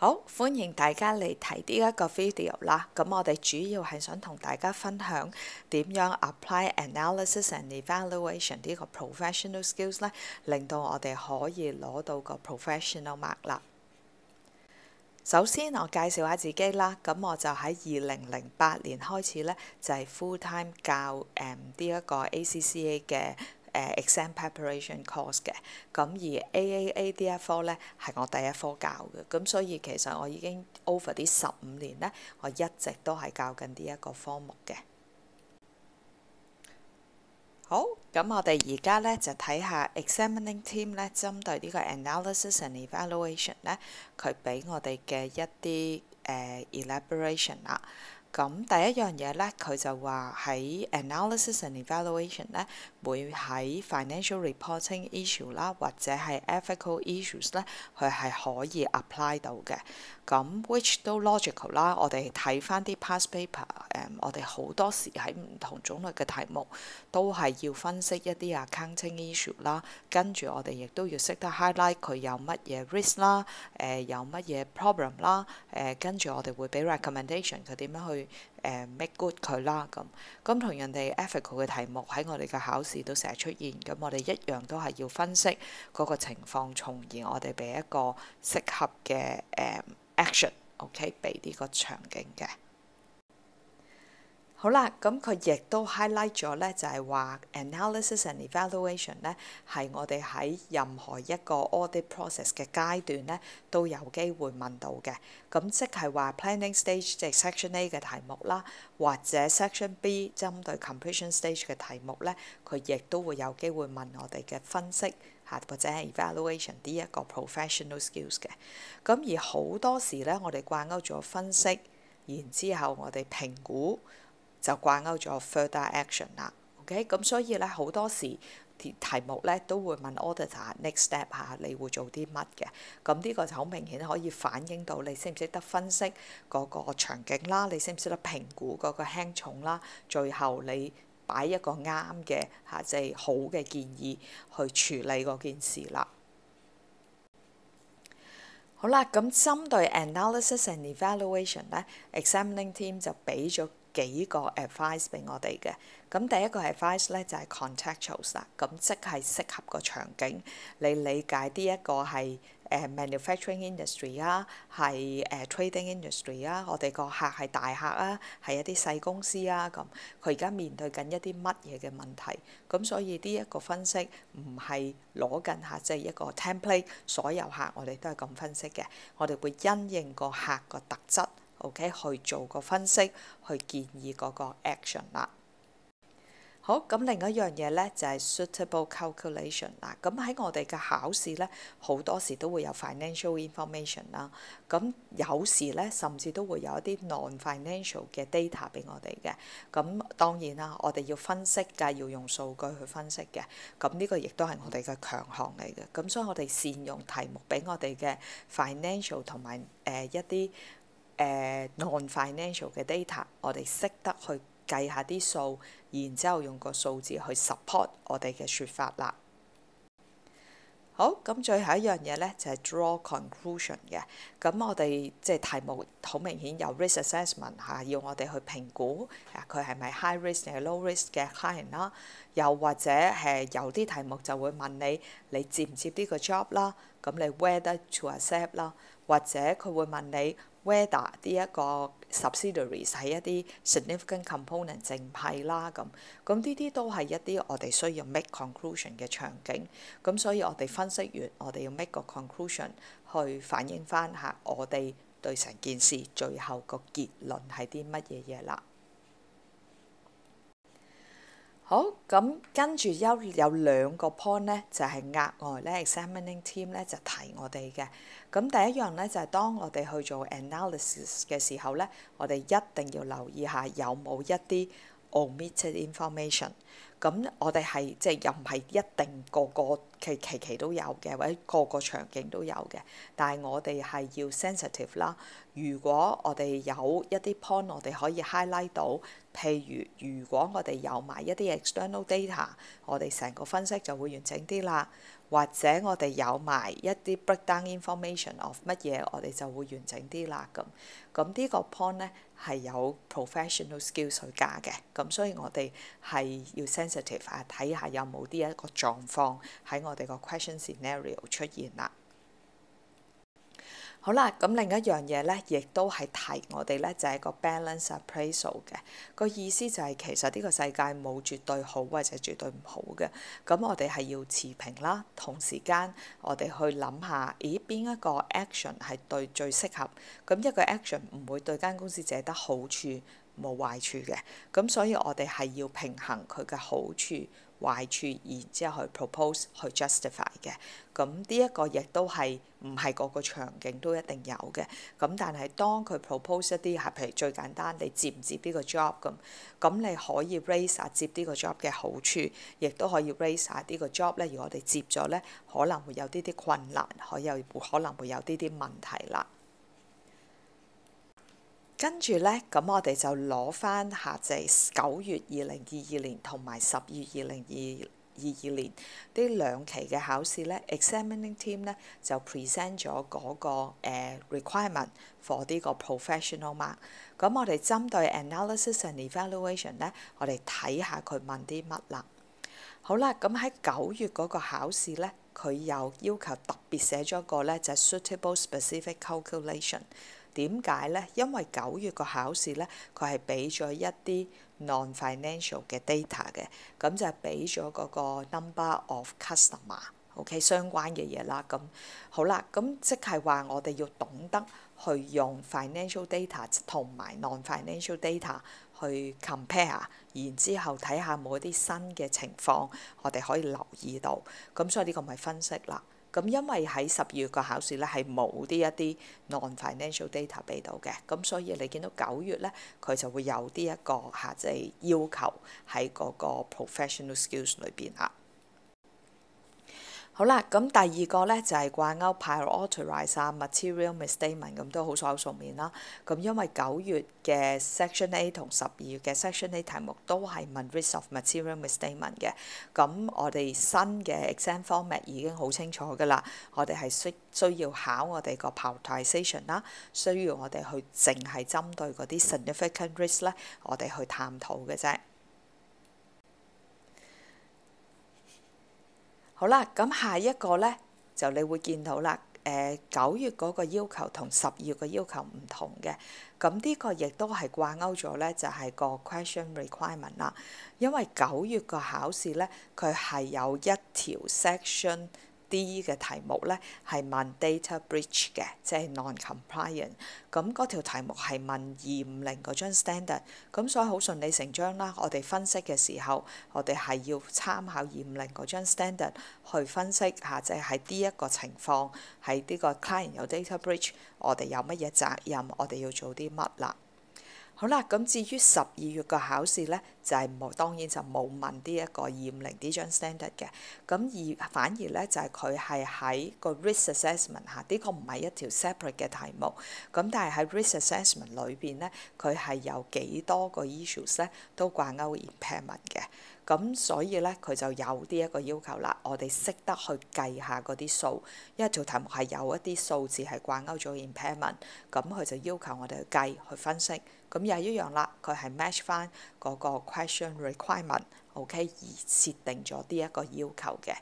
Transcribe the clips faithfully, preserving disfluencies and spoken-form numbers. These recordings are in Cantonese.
好，歡迎大家嚟睇呢一個 video 啦。咁我哋主要係想同大家分享點樣 apply analysis and evaluation 呢個 professional skills 咧，令到我哋可以攞到個 professional mark 啦。首先我介紹下自己啦，咁我就喺二零零八年開始咧，就係、是、full time 教誒呢一個 A C C A 嘅。誒 exam preparation course 嘅，咁而 A A A 呢一科咧係我第一科教嘅，咁所以其實我已經 over 啲十五年咧，我一直都係教緊呢一個科目嘅。好，咁我哋而家咧就睇下 examining team 咧針對呢個 analysis and evaluation 咧，佢俾我哋嘅一啲誒、呃、elaboration 啦。咁第一樣嘢咧，佢就話喺 analysis and evaluation 咧，會喺 financial reporting issue 啦，或者係 ethical issues 咧，佢係可以 apply 到嘅。咁 which 都 logical 啦。我哋睇翻啲 past paper，誒、嗯，我哋好多時喺唔同種類嘅題目都係要分析一啲 accounting issue 啦，跟住我哋亦都要識得 highlight 佢有乜嘢 risk 啦，誒、呃、有乜嘢 problem 啦，誒、呃、跟住我哋會俾 recommendation 佢點樣去。誒 make good 佢啦，咁咁同人哋 ethical 嘅題目喺我哋嘅考試都成日出現，咁我哋一樣都係要分析嗰個情況，從而我哋俾一個適合嘅誒 action，OK，俾呢個場景嘅。好啦，咁佢亦都 highlight 咗咧，就係話 analysis and evaluation 咧，係我哋喺任何一個 audit process 嘅階段咧，都有機會問到嘅。咁即係話 planning stage 即係 section A 嘅題目啦，或者 section B 針對 completion stage 嘅題目咧，佢亦都會有機會問我哋嘅分析嚇，或者係 evaluation 呢一個 professional skills 嘅。咁而好多時咧，我哋掛鈎咗分析，然之後我哋評估。就掛鈎咗 further action 啦 ，OK， 咁所以咧好多時題目咧都會問 auditor next step 嚇，你會做啲乜嘅？咁呢個就好明顯可以反映到你識唔識得分析嗰個場景啦，你識唔識得評估嗰個輕重啦，最後你擺一個啱嘅嚇，即係好嘅建議去處理嗰件事啦。好啦，咁針對 analysis and evaluation 咧 ，examining team 就俾咗幾個 advice 俾我哋嘅。咁第一個 advice 咧就係 contextual 啦，咁即係適合個場景，你理解呢一個係誒 manufacturing industry 啊，係誒 trading industry 啊，我哋個客係大客啊，係一啲細公司啊，咁佢而家面對緊一啲乜嘢嘅問題，咁所以呢一個分析唔係攞緊客，即係一個 template，所有客我哋都係咁分析嘅，我哋會因應個客個特質 ，OK 去做個分析，去建議嗰個 action 啦。好，咁另一樣嘢咧就係 suitable calculation 啦。咁喺我哋嘅考試咧，好多時都會有 financial information 啦。咁有時咧，甚至都會有一啲 non-financial 嘅 data 俾我哋嘅。咁當然啦，我哋要分析㗎，要用數據去分析嘅。咁呢個亦都係我哋嘅強項嚟嘅。咁所以我哋善用題目俾我哋嘅 financial 同埋誒一啲誒、呃、non-financial 嘅 data，我哋識得去計下啲數，然之後用個數字去 support 我哋嘅説法啦。好，咁最後一樣嘢咧就係、是、draw conclusion 嘅。咁我哋即係題目好明顯有 risk assessment 嚇，要我哋去評估啊佢係咪 high risk 定係 low risk 嘅 client 啦。又或者係有啲題目就會問你，你接唔接呢個 job 啦？咁你 whether to accept 啦，或者佢會問你 whether 呢一個 subsidiaries 係一啲 significant component 正批啦，咁咁呢啲都係一啲我哋需要 make conclusion 嘅場景。咁所以我哋分析完，我哋要 make 個 conclusion 去反映翻下我哋對成件事最後個結論係啲乜嘢嘢啦。好，咁跟住有有兩個 point 咧，就係、是、額外咧 examining team 咧就提我哋嘅。咁第一樣咧就係、是、當我哋去做 analysis 嘅時候咧，我哋一定要留意下有冇一啲 omitted information。咁我哋係即係又唔係一定個個期期期都有嘅，或者個個場景都有嘅。但係我哋係要 sensitive 啦。如果我哋有一啲 point 我哋可以 highlight 到，譬如如果我哋有埋一啲 external data，我哋成個分析就會完整啲啦。 或者我哋有埋一啲 breakdown information of 乜嘢，我哋就會完整啲啦咁。咁呢個 point 咧係有 professional skills 去加嘅，咁所以我哋係要 sensitive 啊，睇下有冇啲一個狀況喺我哋個 question scenario 出現啦。好啦，咁另一樣嘢咧，亦都係提我哋咧，就係個 balance appraisal 嘅個意思就係其實呢個世界冇絕對好或者絕對唔好嘅，咁我哋係要持平啦，同時間我哋去諗下，咦邊一個 action 係對最適合？咁一個 action 唔會對間公司淨係得好處冇壞處嘅，咁所以我哋係要平衡佢嘅好處壞處，然之後去 propose 去 justify 嘅。咁呢一個亦都係唔係個個場景都一定有嘅。咁但係當佢 propose 一啲係譬如最簡單，你接唔接呢個 job 咁，咁你可以 raise 下接呢個 job 嘅好處，亦都可以 raise 下呢個 job 咧。如果我哋接咗咧，可能會有啲啲困難，可有可能會有啲啲問題啦。跟住咧，咁我哋就攞翻下隻九月二零二二年同埋十月二零二二二年呢兩期嘅考試咧 ，examining team 咧就 present 咗嗰個誒 requirement for 呢個 professional mark。咁我哋針對 analysis and evaluation 咧，我哋睇下佢問啲乜啦。好啦，咁喺九月嗰個考試咧，佢有要求特別寫咗個咧就係 suitable specific calculation。點解咧？因為九月個考試咧，佢係俾咗一啲 non-financial 嘅 data 嘅，咁就係俾咗嗰個 number of customer，OK 相關嘅嘢啦。咁好啦，咁即係話我哋要懂得去用 financial data 同埋 non-financial data 去 compare，然之後睇下冇一啲新嘅情況，我哋可以留意到。咁所以呢個咪分析啦。咁因為喺十二月個考試咧係冇啲一啲 non-financial data 俾到嘅，咁所以你見到九月咧佢就會有啲一個嚇即係要求喺嗰個 professional skills 裏邊啦。好啦，咁第二個咧就係掛鈎 prioritize 啊 material misstatement 咁都好所數面啦。咁因為九月嘅 section A 同十二月嘅 section A 題目都係問 risk of material misstatement 嘅。咁我哋新嘅 exam format 已經好清楚㗎啦。我哋係需需要考我哋個 prioritization 啦，需要我哋去淨係針對嗰啲 significant risk 咧，我哋去探討嘅啫。好啦，咁下一個咧就你會見到啦，誒、呃、九月嗰個要求同十月嘅要求唔同嘅，咁呢個亦都係掛鈎咗咧，就係、是、個 question requirement 啦。因為九月個考試咧，佢係有一條 section D 嘅題目咧係問 data breach 嘅，即係 non-compliant。咁嗰條題目係問二五零嗰張 standard，咁所以好順理成章啦。我哋分析嘅時候，我哋係要參考二五零嗰張 standard 去分析下，即係喺呢一個情況，喺呢個 client 有 data breach，我哋有乜嘢責任，我哋要做啲乜啦。好啦，咁至於十二月個考試咧，就係、是、冇當然就冇問呢一個二五零呢張 standard 嘅，咁而反而咧就係佢係喺個 risk assessment 下，呢、這個唔係一條 separate 嘅題目，咁但係喺 risk assessment 裏邊咧，佢係有幾多個 issues 咧都掛鈎 impairment 嘅。咁所以咧，佢就有啲一個要求啦。我哋識得去計下嗰啲數，因為條題目係有一啲數字係掛鈎咗 impairment，咁佢就要求我哋去計去分析。咁又一樣啦，佢係 match 翻嗰個 question requirement，OK，、okay? 而設定咗呢一個要求嘅。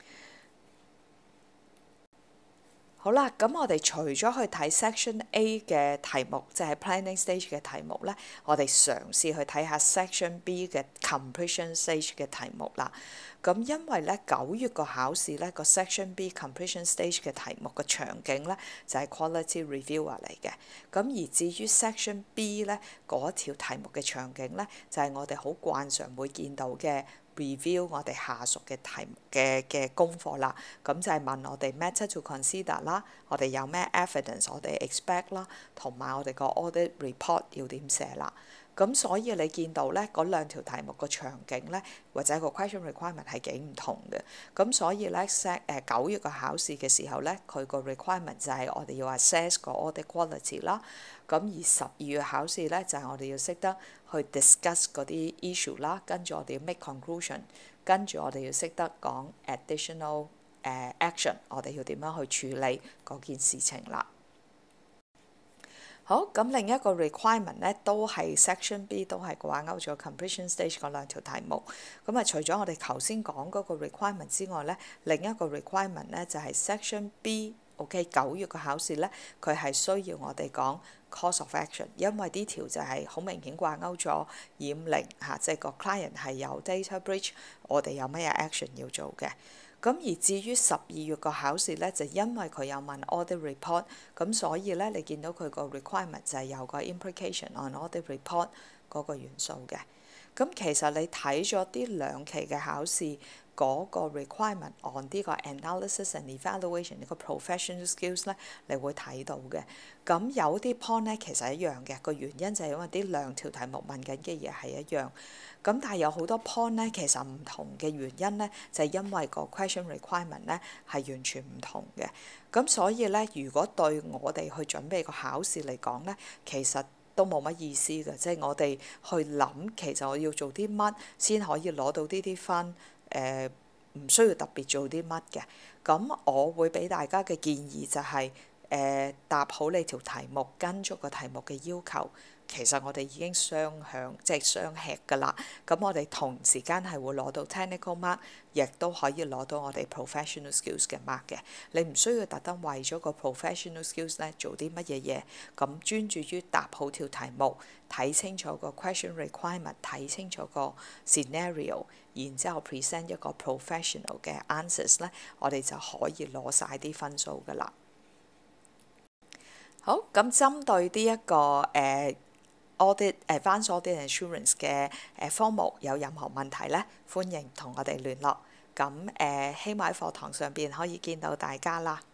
好啦，咁我哋除咗去睇 section A 嘅題目，即係 planning stage 嘅題目咧，我哋嘗試去睇下 section B 嘅 completion stage 嘅題目啦。咁因為咧九月個考試咧個 section B completion stage 嘅題目嘅場景咧就係 quality reviewer 嚟嘅。咁而至於 section B 咧嗰條題目嘅場景咧就係我哋好慣常會見到嘅。review 我哋下屬嘅題嘅嘅功課啦，咁就係問我哋 matter to consider 啦，我哋有咩 evidence 我哋 expect 啦，同埋我哋個 audit report 要點寫啦。咁所以你見到咧嗰兩條題目個場景咧，或者個 question requirement 係幾唔同嘅。咁所以咧 set 誒九月個考試嘅時候咧，佢個 requirement 就係我哋要 assess 個 audit quality 啦。咁而十二月考試咧，就係、是、我哋要識得去 discuss 嗰啲 issue 啦，跟住我哋要 make conclusion，跟住我哋要識得講 additional 誒 action，我哋要點樣去處理嗰件事情啦。好，咁另一個 requirement 咧都係 section B 都係掛鈎咗 completion stage 嗰兩條題目。咁啊，除咗我哋頭先講嗰個 requirement 之外咧，另一個 requirement 咧就係 section B。OK， 九月嘅考試咧，佢係需要我哋講 course of action， 因為呢條就係好明顯掛鈎咗二五零嚇，即係個 client 係有 data breach， 我哋有乜嘢 action 要做嘅。咁而至於十二月個考試咧，就因為佢有問 audit report， 咁所以咧你見到佢個 requirement 就係有個 implication on audit report 嗰個元素嘅。咁其實你睇咗啲兩期嘅考試嗰個 requirement on 呢個 analysis and evaluation 呢個 professional skills 咧，你會睇到嘅。咁有啲 point 咧其實一樣嘅，個原因就係因為啲兩條題目問緊嘅嘢係一樣。咁但係有好多 point 咧，其實唔同嘅原因咧，就係因為個 question requirement 咧係完全唔同嘅。咁所以咧，如果對我哋去準備個考試嚟講咧，其實都冇乜意思嘅，即係我哋去諗其實我要做啲乜先可以攞到呢啲分，誒唔需要特別做啲乜嘅。咁我會俾大家嘅建議就係誒答好你條題目，跟足個題目嘅要求。其實我哋已經雙享，即係雙吃㗎啦。咁我哋同時間係會攞到 technical mark， 亦都可以攞到我哋 professional skills 嘅 mark 嘅。你唔需要特登為咗個 professional skills 咧做啲乜嘢嘢，咁專注於答好條題目，睇清楚個 question requirement， 睇清楚個 scenario， 然之後 present 一個 professional 嘅 answers 咧，我哋就可以攞晒啲分數㗎啦。好，咁針對呢一個誒Audit Advanced Audit Assurance 嘅誒科目有任何問題咧，歡迎同我哋聯絡。咁誒，希望喺課堂上邊可以見到大家啦。